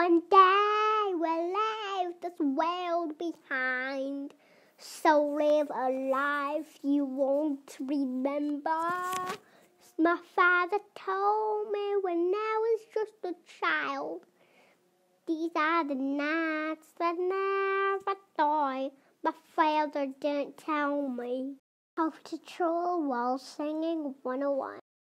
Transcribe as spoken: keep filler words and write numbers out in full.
One day we'll leave this world behind. So live a life you won't remember. My father told me when I was just a child. These are the nights that never die. My father didn't tell me. Paw Patrol while singing one oh one.